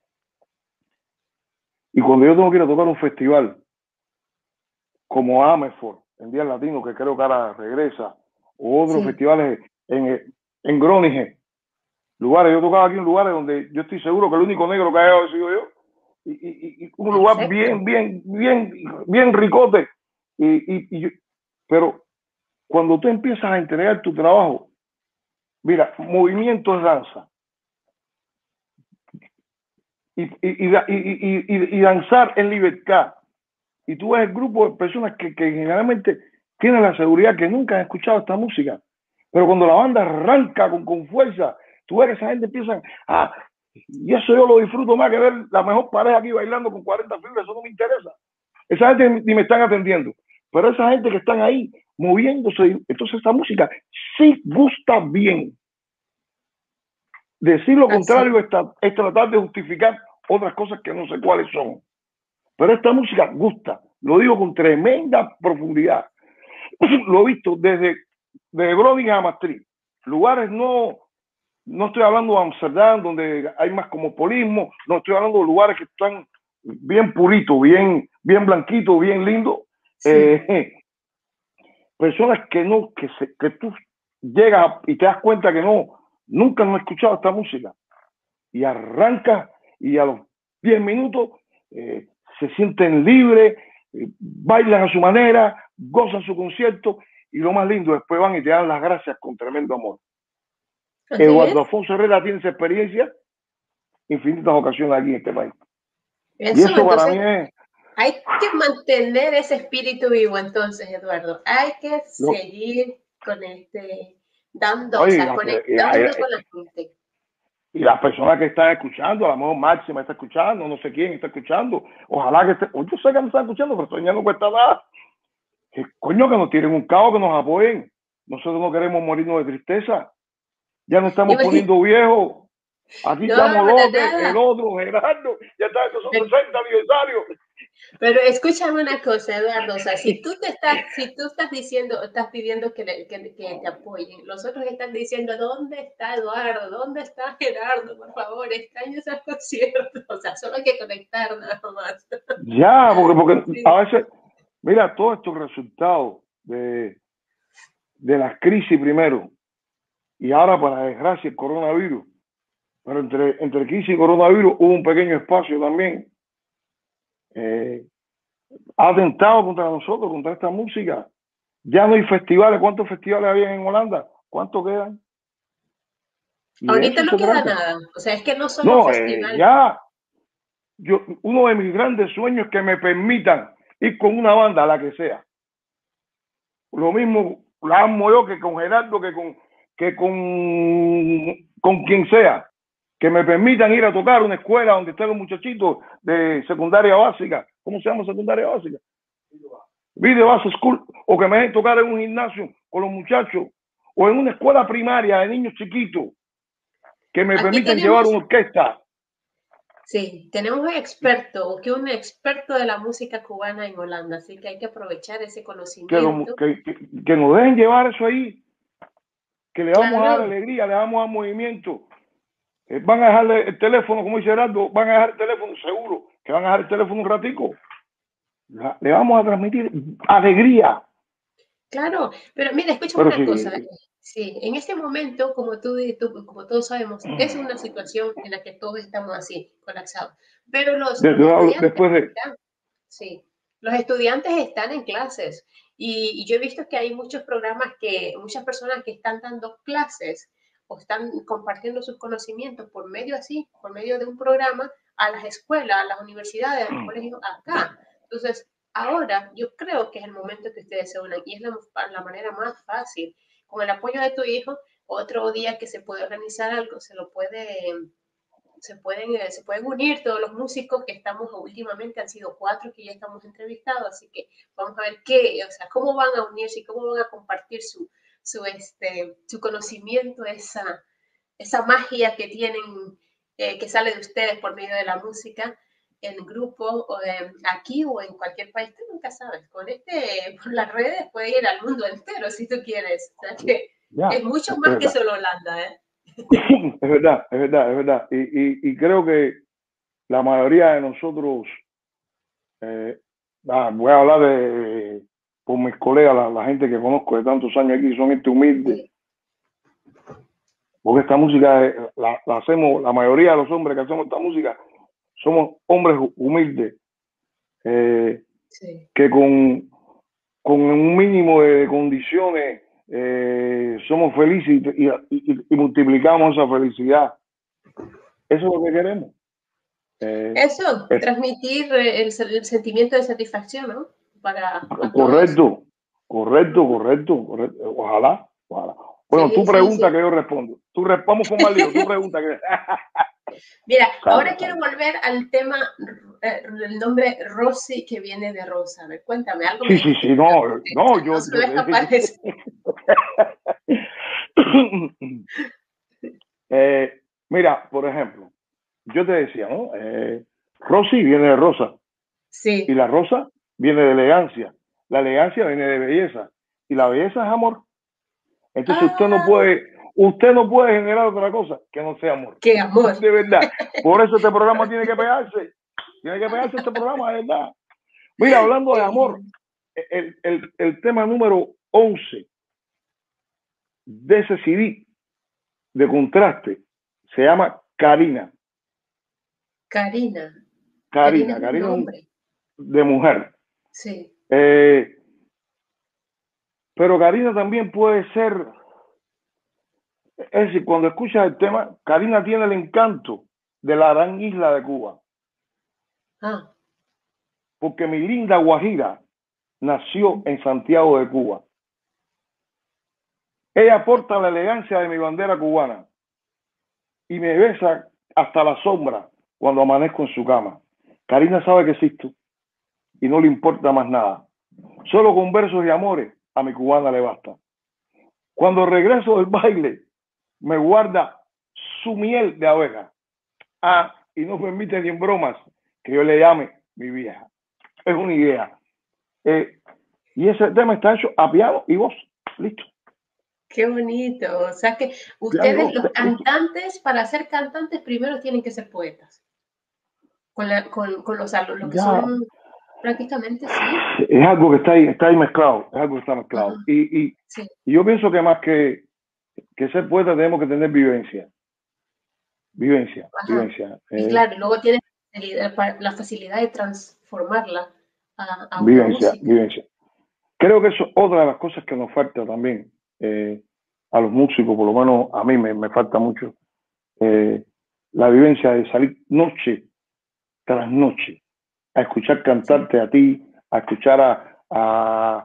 Y cuando yo tengo que ir a tocar un festival como Amersfoort, en Día Latino, que creo que ahora regresa, o otros Sí. festivales en, en Groningen, lugares, yo tocaba aquí en lugares donde yo estoy seguro que el único negro que haya sido yo, y, y, y un lugar Perfecto. bien, bien, bien, bien ricote. Y, y, y yo, pero cuando tú empiezas a entregar tu trabajo, mira, movimiento es danza. Y, y, y, y, y, y danzar en libertad. Y tú ves el grupo de personas que, que generalmente tienen la seguridad que nunca han escuchado esta música. Pero cuando la banda arranca con, con fuerza, tú ves que esa gente empieza a... Y eso yo lo disfruto más que ver la mejor pareja aquí bailando con cuarenta fibras, eso no me interesa. Esa gente ni me están atendiendo. Pero esa gente que están ahí moviéndose, entonces esta música sí gusta bien. Decir lo Así. contrario es, es tratar de justificar otras cosas que no sé cuáles son. Pero esta música gusta, lo digo con tremenda profundidad. Lo he visto desde, desde Groningen a Maastricht. Lugares no, no estoy hablando de Amsterdam, donde hay más cosmopolismo, no estoy hablando de lugares que están bien puritos, bien, bien blanquitos, bien lindos. Sí. Eh, personas que no, que, se, que tú llegas y te das cuenta que no, nunca han escuchado esta música. Y arranca y a los diez minutos eh, se sienten libres, eh, bailan a su manera, gozan su concierto y lo más lindo, después van y te dan las gracias con tremendo amor. Así Eduardo es. Afonso Herrera tiene esa experiencia infinitas ocasiones aquí en este país. Y Eso, eso para entonces, mí es hay que mantener ese espíritu vivo, entonces, Eduardo. Hay que lo, seguir con este, dando, o oye, y, sea, la- conectando con la gente. y las personas que están escuchando, a lo mejor Máxima está escuchando, no sé quién está escuchando, ojalá que esté, yo sé que no están escuchando, pero esto ya no cuesta nada. Que coño, que nos tiren un cabo, que nos apoyen. Nosotros no queremos morirnos de tristeza. Ya nos estamos poniendo viejos. Aquí No, estamos para López, el nada. otro, Gerardo, ya está en esos sesenta aniversarios. Pero escúchame una cosa, Eduardo, o sea, si tú te estás, si tú estás diciendo, estás pidiendo que, le, que, que te apoyen, los otros están diciendo, ¿dónde está Eduardo? ¿Dónde está Gerardo? Por favor, extraño esos conciertos. O sea, solo hay que conectar nada más. Ya, porque, porque Sí. a veces, mira, todos estos resultados de, de las crisis primero, y ahora, para desgracia, el coronavirus. Pero entre, entre crisis y coronavirus hubo un pequeño espacio también. Eh, ha atentado contra nosotros, contra esta música. Ya no hay festivales. ¿Cuántos festivales había en Holanda? ¿Cuántos quedan? Y de Ahorita eso no se queda trata. nada, o sea, es que no solo No, eh, festival. ya, yo, uno de mis grandes sueños es que me permitan ir con una banda, la que sea. Lo mismo la amo yo que con Gerardo, que con, que con, con quien sea. Que me permitan ir a tocar una escuela donde estén los muchachitos de secundaria básica. ¿Cómo se llama secundaria básica? Video Base School. O que me dejen tocar en un gimnasio con los muchachos. O en una escuela primaria de niños chiquitos. Que me Aquí permitan llevar tenemos, una orquesta. sí, tenemos un experto, que un experto de la música cubana en Holanda, así que hay que aprovechar ese Que, lo, conocimiento. que, que, que nos dejen llevar eso ahí. Que le vamos a dar Claro, alegría, le vamos a dar movimiento. Eh, van a dejarle el teléfono, como dice Gerardo, van a dejar el teléfono, seguro, que van a dejar el teléfono un ratico. La, le vamos a transmitir alegría. claro, pero mira, escúchame Pero una cosa. sí, Sí, en este momento, como tú, tú- como todos sabemos, es una situación en la que todos estamos así, colapsados. Pero los, los desde, estudiantes después de... están, sí, los estudiantes están en clases y, y yo he visto que hay muchos programas que, muchas personas que están dando clases o están compartiendo sus conocimientos por medio así, por medio de un programa a las escuelas, a las universidades, a los colegios acá. Entonces, ahora yo creo que es el momento que ustedes se unan y es la, la manera más fácil. Con el apoyo de tu hijo, otro día que se puede organizar algo, se lo puede, se pueden, eh, se pueden unir todos los músicos que estamos últimamente, han sido cuatro que ya estamos entrevistados, así que vamos a ver qué, o sea, cómo van a unirse y cómo van a compartir su, su, este, su conocimiento, esa, esa magia que tienen, eh, que sale de ustedes por medio de la música en grupo, o eh, aquí o en cualquier país, tú nunca sabes. Con este, por las redes puede ir al mundo entero si tú quieres. O sea que Ya, es mucho es más que verdad. solo Holanda, ¿eh? Es verdad, es verdad, es verdad. Y, y, y creo que la mayoría de nosotros, eh, ah, voy a hablar de, por mis colegas, la, la gente que conozco de tantos años aquí, son gente humilde. Sí. Porque esta música la, la hacemos, la mayoría de los hombres que hacemos esta música, somos hombres humildes. Eh, Sí. que con, con un mínimo de condiciones eh, somos felices y, y, y, y, multiplicamos esa felicidad. Eso es lo que queremos. Eh, Eso, es, transmitir el, el, sentimiento de satisfacción, ¿no? Para a todos. correcto, correcto, correcto, correcto. Ojalá, ojalá. Bueno, tu Sí, sí, pregunta sí. que yo respondo. Tú, vamos con más lío, tu pregunta que... Mira, Sale, ahora quiero sale. volver al tema, eh, el nombre Rosy que viene de Rosa. A ver, cuéntame, algo me Sí, sí, dijiste sí, que me no, contesta, no, no yo, se me yo va a te dije escapar que... eso. eh, mira, por ejemplo, yo te decía, ¿no? Eh, Rosy viene de rosa y Sí. la rosa viene de elegancia. La elegancia viene de belleza y la belleza es amor. Entonces usted no Ah, puede, usted no puede generar otra cosa que no sea amor. qué amor. De verdad. Por eso este programa tiene que pegarse. Tiene que pegarse este programa, de verdad. Mira, hablando de Qué amor, bien. el, el, el tema número once de ese C D de contraste se llama Karina. Karina. Karina Karina, es un Karina es nombre. de mujer. Sí. Eh, pero Karina también puede ser, es decir, cuando escuchas el tema, Karina tiene el encanto de la gran isla de Cuba. Ah. Porque mi linda Guajira nació en Santiago de Cuba. Ella porta la elegancia de mi bandera cubana y me besa hasta la sombra cuando amanezco en su cama. Karina sabe que existo y no le importa más nada. Solo con versos y amores a mi cubana le basta. Cuando regreso del baile, me guarda su miel de abeja. Ah, y no permite ni en bromas que yo le llame mi vieja. Es una idea. Eh, y ese tema está hecho a piano y voz. Listo. Qué bonito. O sea que ustedes, los cantantes, para ser cantantes, primero tienen que ser poetas. Con, la, con, con los alumnos, que ya. Son prácticamente, sí. Es algo que está ahí, está ahí mezclado. Es algo que está mezclado. Uh-huh. Y, y, sí. y yo pienso que más que, que ser poeta tenemos que tener vivencia. Vivencia, Ajá. vivencia. Y eh, claro, luego tienes la facilidad de transformarla a, a vivencia, una música. Vivencia. Creo que eso es otra de las cosas que nos falta también eh, a los músicos, por lo menos a mí me, me falta mucho, eh, la vivencia de salir noche tras noche, a escuchar cantarte a ti, a escuchar a, a,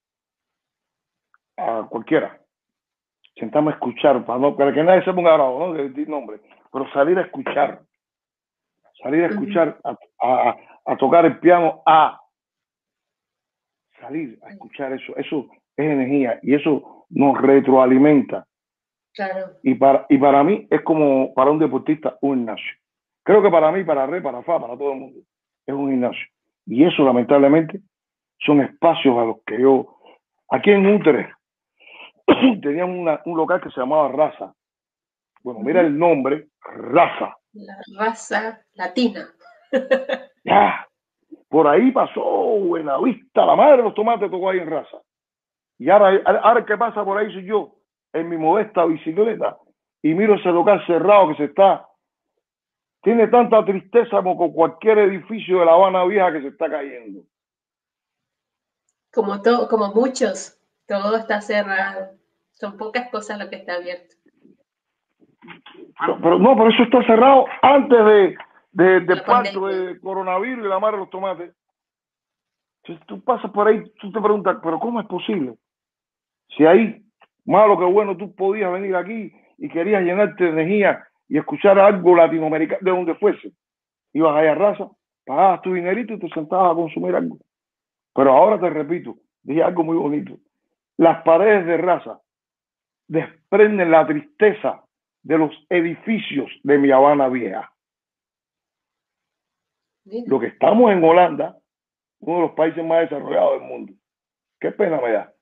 a cualquiera. Sentarme a escuchar, para, no, para que nadie se ponga bravo, ¿no? De decir nombre, pero salir a escuchar, salir a escuchar, uh-huh. a, a, a tocar el piano, a salir a escuchar eso, eso es energía y eso nos retroalimenta. Claro. Y para, y para mí es como para un deportista un gimnasio. Creo que para mí, para Re, para Fa, para todo el mundo, es un gimnasio. Y eso, lamentablemente, son espacios a los que yo... Aquí en Utrecht teníamos una, un local que se llamaba Raza. Bueno, uh-huh. Mira el nombre, Raza. La raza latina. Ya. Por ahí pasó Buenavista, la madre de los tomates tocó ahí en Raza. Y ahora, ahora ¿qué pasa por ahí? Soy yo, en mi modesta bicicleta, y miro ese local cerrado que se está... Tiene tanta tristeza como cualquier edificio de La Habana Vieja que se está cayendo. Como, todo, como muchos, todo está cerrado. Son pocas cosas lo que está abierto. Pero, pero no, pero eso está cerrado antes de, de, de parto de coronavirus y la madre de los tomates. Entonces tú pasas por ahí, tú te preguntas, pero ¿cómo es posible? Si ahí, malo que bueno, tú podías venir aquí y querías llenarte de energía y escuchar algo latinoamericano, de donde fuese. Ibas allá a Raza, pagabas tu dinerito y te sentabas a consumir algo. Pero ahora te repito, dije algo muy bonito. Las paredes de Raza desprenden la tristeza de los edificios de mi Habana Vieja. Bien. Lo que estamos en Holanda, uno de los países más desarrollados del mundo. Qué pena me da.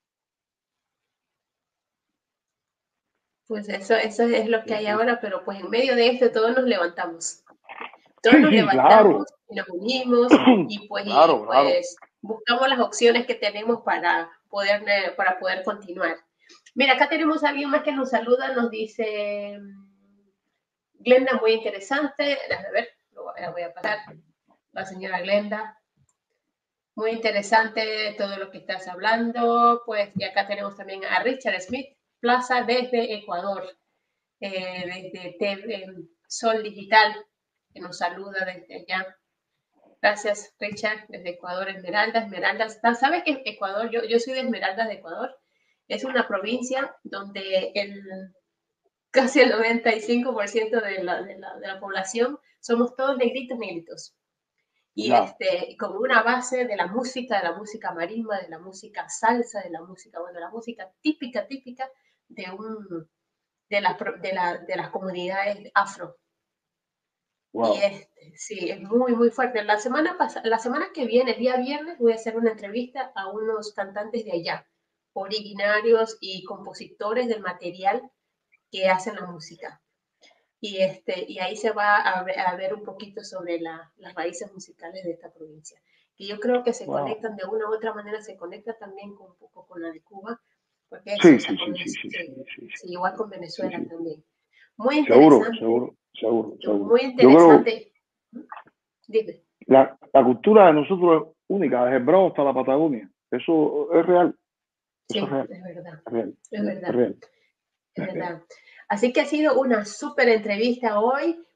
Pues eso, eso es lo que hay ahora, pero pues en medio de esto todos nos levantamos. Todos sí, nos sí, levantamos claro. y nos unimos y pues, claro, y pues claro. buscamos las opciones que tenemos para poder, para poder continuar. Mira, acá tenemos a alguien más que nos saluda, nos dice Glenda, muy interesante. A ver, lo voy a pasar. La señora Glenda. Muy interesante todo lo que estás hablando. Pues, y acá tenemos también a Richard Smith Plaza desde Ecuador, eh, desde T V, Sol Digital, que nos saluda desde allá. Gracias, Richard, desde Ecuador, Esmeralda. Esmeralda, ¿sabes que Ecuador? Yo, yo soy de Esmeralda de Ecuador. Es una provincia donde el, casi el noventa y cinco por ciento de la, de, la, de la población somos todos negritos, negritos. Y yeah. este, como una base de la música, de la música marimba, de la música salsa, de la música, bueno, la música típica, típica de, un, de, la, de, la, de las comunidades afro. Wow. Y este, sí, es muy, muy fuerte. La semana, pasada, la semana que viene, el día viernes, voy a hacer una entrevista a unos cantantes de allá, originarios y compositores del material que hacen la música. Y, este, y ahí se va a ver, a ver un poquito sobre la, las raíces musicales de esta provincia, que yo creo que se wow. conectan de una u otra manera, se conecta también con, un poco con la de Cuba, porque es, sí, o sea, sí, con sí, el, sí, sí, sí, sí, sí, igual con Venezuela sí, sí. también. Muy interesante. Seguro, seguro, seguro, seguro. Muy interesante. Dime. La, la cultura de nosotros es única, desde el Bravo hasta la Patagonia. Eso es real. Eso sí, es, real. es verdad. Es, real. es verdad. Es, real. Es verdad. Así que ha sido una súper entrevista hoy.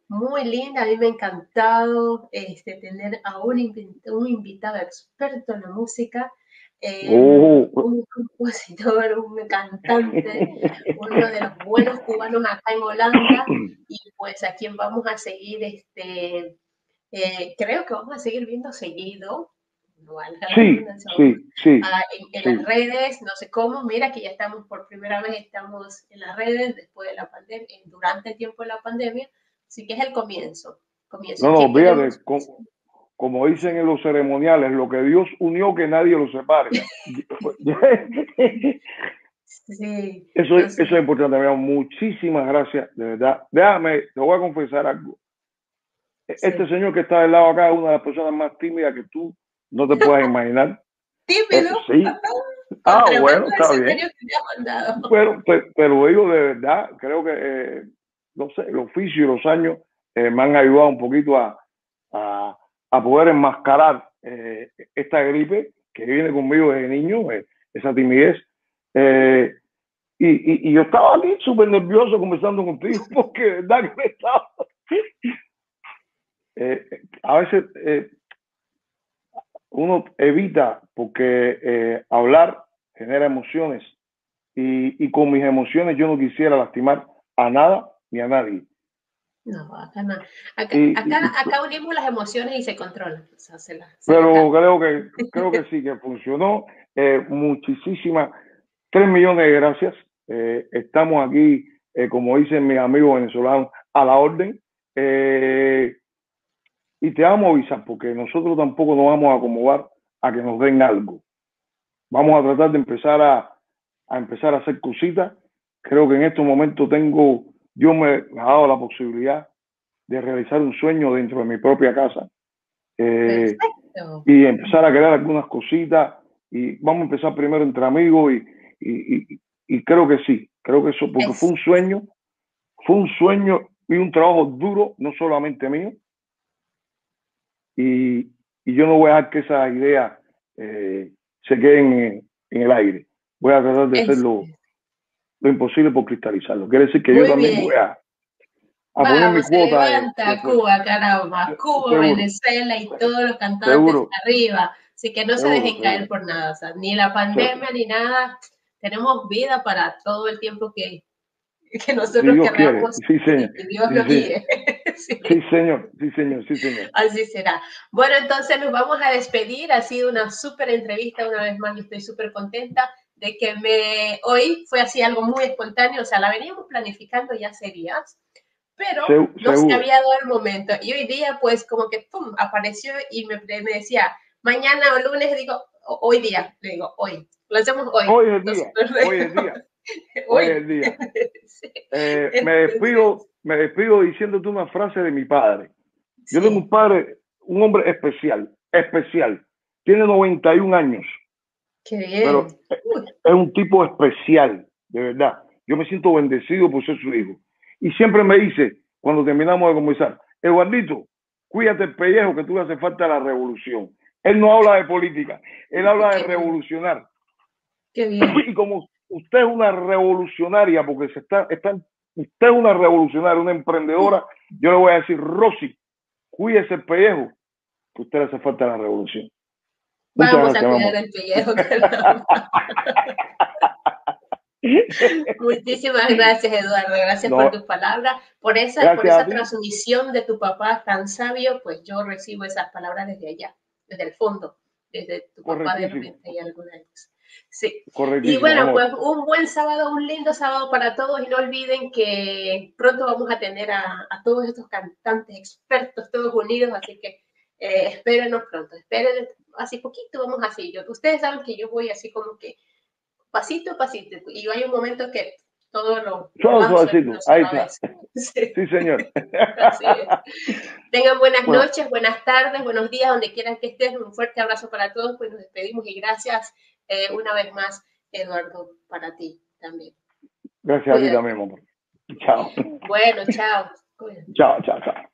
muy linda, a mí me ha encantado este, tener a un, invi- un invitado experto en la música, eh, Oh. un compositor, un cantante, uno de los buenos cubanos acá en Holanda, y pues a quien vamos a seguir, este, eh, creo que vamos a seguir viendo seguido, no valga la Sí, redundancia, vamos sí, sí, a- en, en las sí. redes, no sé cómo, mira que ya estamos por primera vez, estamos en las redes después de la pandemia, durante el tiempo de la pandemia. Así que es el comienzo, comienzo. No, ¿Y no, qué queremos? olvídate, como, como dicen en los ceremoniales, lo que Dios unió, que nadie lo separe. Sí, Eso, es- entonces, eso es importante, amigo. Muchísimas gracias, de verdad. Déjame, te voy a confesar algo. Este sí. señor que está del lado acá es una de las personas más tímidas que tú no te puedas imaginar. Eh, Tímido, sí. con Ah, tremendo bueno, está bien. desempeño que me ha mandado. Pero te, te lo digo de verdad, creo que, eh, no sé, el oficio y los años eh, me han ayudado un poquito a, a, a poder enmascarar eh, esta gripe que viene conmigo desde niño, eh, esa timidez. Eh, y, y, y, yo estaba aquí súper nervioso conversando contigo porque de verdad que me estaba... Eh, a veces eh, uno evita porque eh, hablar genera emociones y, y con mis emociones yo no quisiera lastimar a nada ni a nadie. No, acá no. Acá, Y, acá, y, acá unimos las emociones y se controlan. O sea, se, la, se la pero calma. creo que, creo que sí, que funcionó. Eh, muchísimas, tres millones de gracias. Eh, estamos aquí, eh, como dicen mis amigos venezolanos, a la orden. Eh, y te vamos a avisar, porque nosotros tampoco nos vamos a acomodar a que nos den algo. Vamos a tratar de empezar a, a empezar a hacer cositas. Creo que en estos momentos tengo, Dios me ha dado la posibilidad de realizar un sueño dentro de mi propia casa eh, Perfecto. y empezar a crear algunas cositas y vamos a empezar primero entre amigos y, y, y, y creo que sí, creo que eso, porque fue Es, un sueño, fue un sueño y un trabajo duro, no solamente mío, y, y yo no voy a dejar que esa idea eh, se queden en, en el aire. Voy a tratar de hacer es, lo, lo imposible por cristalizarlo. Quiere decir que yo muy también voy bien. a, a poner mi Vamos, se cuota de, de levanta esfuerzo. Cuba, caramba. Cuba, Seguro, Venezuela y todos los cantantes seguro, arriba. Así que no se seguro, dejen caer seguro. por nada. O sea, ni la pandemia ni nada. Tenemos vida para todo el tiempo que, que Si nosotros Dios quiere, querramos sí, señor, y que Dios sí, nos señor, guíe. Sí. sí, señor, sí, señor, sí, señor. Así será. Bueno, entonces nos vamos a despedir. Ha sido una súper entrevista una vez más. Yo estoy súper contenta de que me hoy fue así algo muy espontáneo. O sea, la veníamos planificando ya hace días, pero Se- no se seguro. había dado el momento. Y hoy día, pues, como que, pum, apareció y me, me decía, mañana o lunes, digo, hoy día, le digo, hoy, lo hacemos hoy. Hoy es el Entonces, día, hoy es el día, hoy es hoy. el día. Sí. Eh, me Entonces, despido, me despido diciéndote una frase de mi padre. Yo tengo un sí, padre, un hombre especial, especial. Tiene noventa y un años, qué bien. pero Uy, es un tipo especial, de verdad. Yo me siento bendecido por ser su hijo. Y siempre me dice, cuando terminamos de conversar, Eduardito, cuídate el pellejo que tú le hace falta a la revolución. Él no habla de política, él habla de qué bien, revolucionar. qué bien. Y como usted es una revolucionaria, porque se está, está, usted es una revolucionaria, una emprendedora, yo le voy a decir, Rosy, cuídese el pellejo, que usted le hace falta a la revolución. Muchas Vamos a gracias, mi cuidar amor. el pellejo, caramba. Muchísimas gracias, Eduardo. Gracias por No, tus palabras, por esa, por gracias a esa ti. transmisión de tu papá tan sabio. Pues yo recibo esas palabras desde allá, desde el fondo, desde tu papá de Correctísimo, noventa y algunos años. Sí. Y correctísimo, bueno, amor. pues un buen sábado, un lindo sábado para todos. Y no olviden que pronto vamos a tener a, a todos estos cantantes expertos, todos unidos. Así que eh, espérenos pronto, esperen así poquito, vamos así. Yo, ustedes saben que yo voy así como que pasito a pasito. Y hay un momento que todo lo, lo Suave, lanzo en una suavecito, ahí sola está. vez. Sí, Sí, señor. así es. Tengan buenas Bueno, noches, buenas tardes, buenos días, donde quieran que estés. Un fuerte abrazo para todos, pues nos despedimos y gracias eh, una vez más, Eduardo, para ti también. gracias a ti Cuídate. también, amor. Chao. Bueno, chao. Cuídate. Chao, chao, chao.